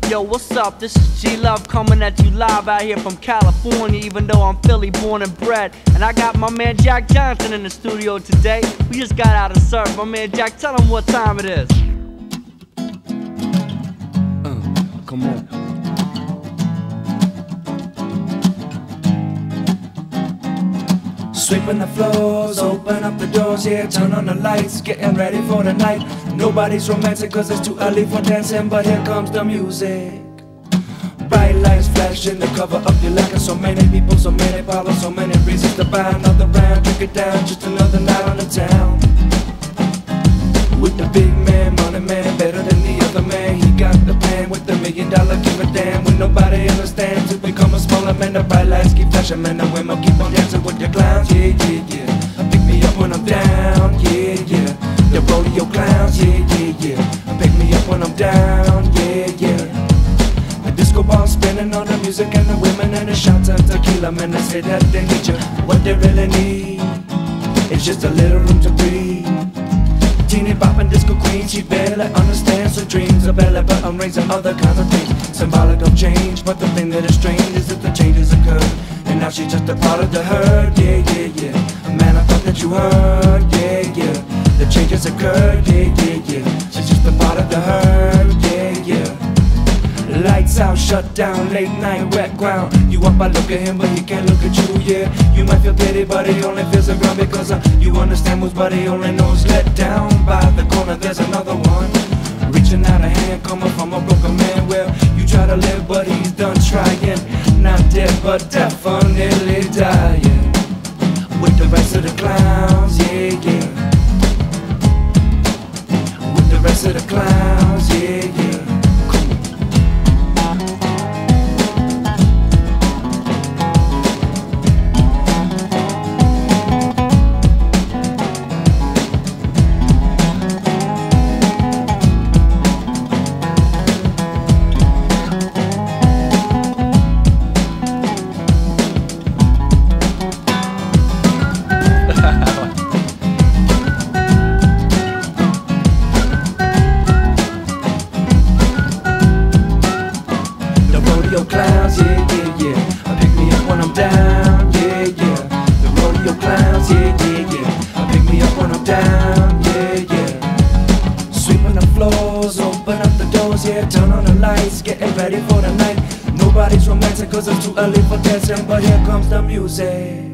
Yo, what's up? This is G-Love coming at you live out here from California, even though I'm Philly born and bred. And I got my man Jack Johnson in the studio today. We just got out of surf. My man Jack, tell him what time it is. Come on. Sweeping the floors, open up the doors, yeah, turn on the lights, getting ready for the night. Nobody's romantic cause it's too early for dancing, but here comes the music. Bright lights flashing, the cover up your life, and so many people, so many problems, so many reasons to buy another round. Drink it down, just another night on the town. With the big man, money man, better than the other man. He got the plan with the $1 million, give a damn. When nobody understands, to become a smaller man. The bright lights keep flashing, man, the women keep on dancing with the clowns. Yeah, yeah, yeah. Pick me up when I'm down, yeah, yeah. The rodeo clowns, yeah, yeah, yeah. Pick me up when I'm down, yeah, yeah. The disco ball spinning on the music and the women and the shots of tequila. Man, they say that they need you. What they really need is just a little room to breathe. Teeny bopping disco queen, she barely understands her dreams. A belly button rings and other kinds of things, symbolic of change. But the thing that is strange is that the changes occurred, and now she's just a part of the herd. Yeah, yeah, yeah. Man, I thought that you heard. Yeah, yeah. The changes occurred. Yeah, yeah, yeah. She's just a part of the herd. Yeah, yeah. Lights out, shut down, late night, wet ground. You up, I look at him, but he can't look at you, yeah. You might feel pity, but he only feels the ground because you understand whose body only knows let down. By the corner, there's another one, reaching out a hand, coming from a broken man. Well, you try to live, but he's done trying. Not dead, but definitely dying. With the rest of the clowns, yeah, yeah. With the rest of the clowns, yeah, yeah. Rodeo clowns, yeah, yeah, yeah. Pick me up when I'm down, yeah, yeah. The rodeo clowns, yeah, yeah, yeah. Pick me up when I'm down, yeah, yeah. Sweeping the floors, open up the doors, yeah. Turn on the lights, getting ready for the night. Nobody's romantic cause it's too early for dancing, but here comes the music.